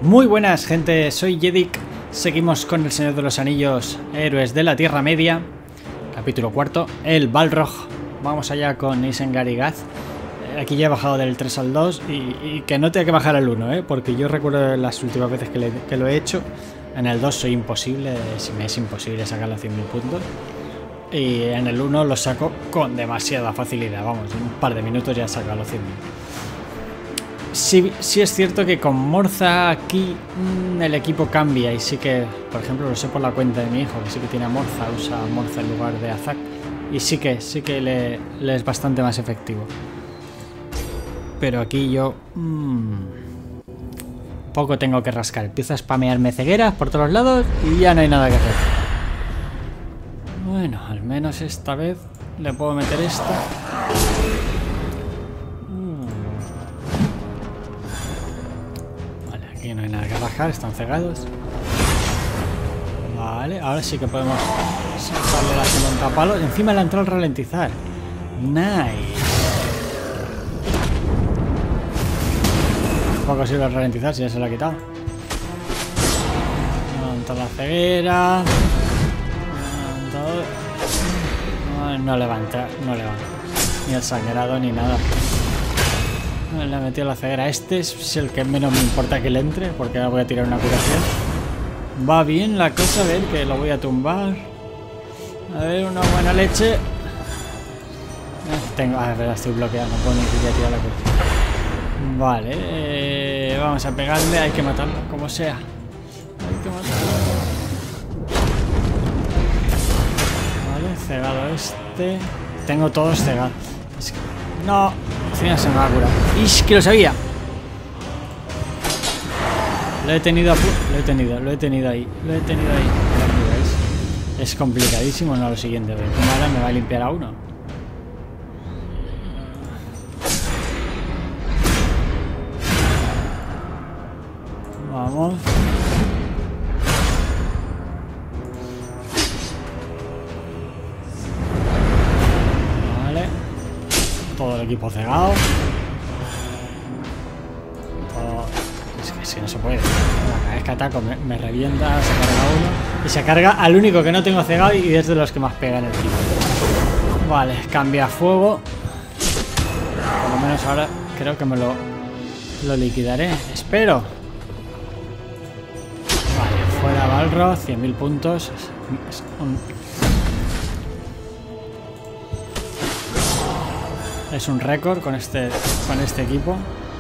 Muy buenas, gente, soy Yedik. Seguimos con El Señor de los Anillos, Héroes de la Tierra Media. Capítulo cuarto, el Balrog. Vamos allá con Isengard y Gaz. Aquí ya he bajado del 3 al 2 y que no tenga que bajar al 1, porque yo recuerdo las últimas veces que lo he hecho. En el 2 soy imposible, me es imposible sacar los 100.000 puntos. Y en el 1 lo saco con demasiada facilidad, vamos, en un par de minutos ya saco los 100.000. Sí es cierto que con Morza aquí el equipo cambia y sí que, por ejemplo, lo sé por la cuenta de mi hijo, que sí que tiene a Morza, usa a Morza en lugar de a Zack, y sí que le es bastante más efectivo. Pero aquí yo poco tengo que rascar, empiezo a spamearme cegueras por todos lados y ya no hay nada que hacer. Bueno, al menos esta vez le puedo meter esta. Aquí no hay nada que rascar, están cegados. Vale, ahora sí que podemos saltarle la segunda palo. Encima le ha entrado al ralentizar. Nice. Tampoco sirve el ralentizar si ya se lo ha quitado. Levanta la ceguera. No levanta. Ni el sangrado ni nada. Le ha metido la ceguera. Este es el que menos me importa que le entre, porque ahora voy a tirar una curación. Va bien la cosa, a ver, que lo voy a tumbar. A ver, una buena leche. A ver, estoy bloqueado, no puedo ni siquiera tirar la curación. Vale, vamos a pegarle, hay que matarlo, como sea. Hay que matarlo. Vale, cegado este. Tengo todos cegados. Es que... No, encima se me va a curar. ¡Ish, que lo sabía! Lo he tenido ahí. Es complicadísimo, no lo siguiente. Como ahora me va a limpiar a uno. Vamos. Vale. Todo el equipo cegado. Es que no se puede. Cada vez que ataco me revienta, se carga uno. Y se carga al único que no tengo cegado y es de los que más pega en el equipo. Vale, cambia fuego. Por lo menos ahora creo que me lo liquidaré. Espero. Vale, fuera Balrog, 100.000 puntos. Es un récord con este equipo.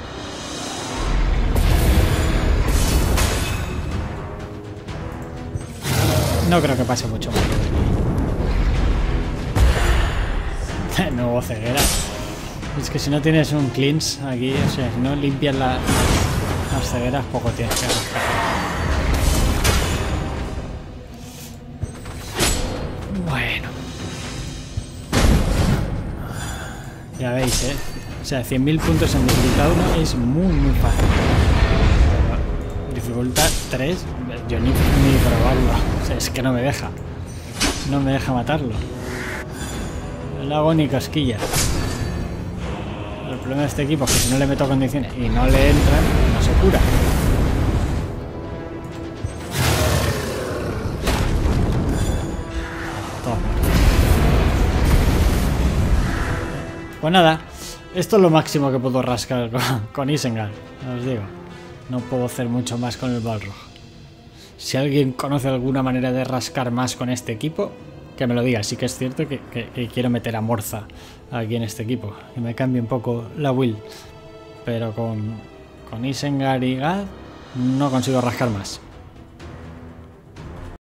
No creo que pase mucho más. De nuevo ceguera. Es que si no tienes un cleanse aquí, o sea, si no limpias las cegueras, poco tienes que rascar. Bueno. Ya veis, O sea, 100.000 puntos en dificultad 1 es muy fácil. Pero dificultad 3, yo ni probarlo. O sea, es que no me deja. No me deja matarlo. No le hago ni cosquillas. El problema de este equipo es que si no le meto condiciones y no le entran, no se cura. Todo. Pues nada, esto es lo máximo que puedo rascar con Isengard, os digo. No puedo hacer mucho más con el Balrog. Si alguien conoce alguna manera de rascar más con este equipo, que me lo diga. Sí que es cierto que quiero meter a Morza aquí en este equipo, que me cambie un poco la build. Pero con Isengard y Gaz no consigo rascar más.